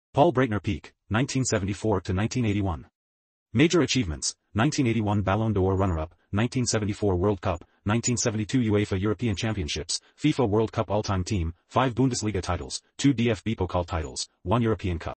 Paul Breitner peak, 1974 to 1981. Major achievements: 1981 Ballon d'Or runner-up, 1974 World Cup, 1972 UEFA European Championships, FIFA World Cup all-time team, 5 Bundesliga titles, 2 DFB-Pokal titles, 1 European Cup.